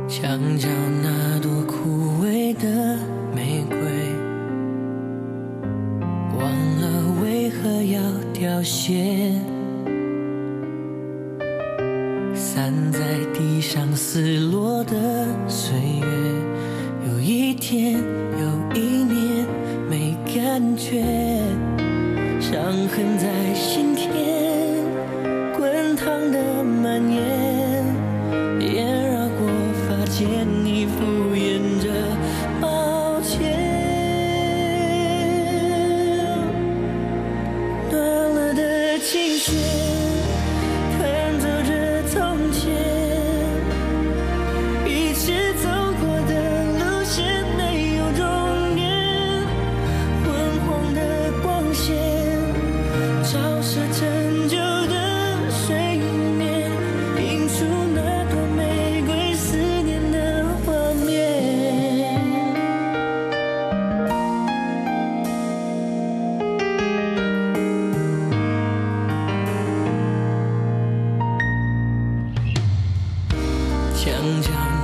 墙角那朵枯萎的玫瑰，忘了为何要凋谢，散在地上撕落的岁月，有一天有一年没感觉，伤痕在心田滚烫的蔓延，烟绕过发间，你敷衍着抱歉。断了的琴弦弹奏着从前，一切走过的路线没有终点，昏黄的光线照射陈旧的睡眠，映出那朵玫瑰思念的画面。墙角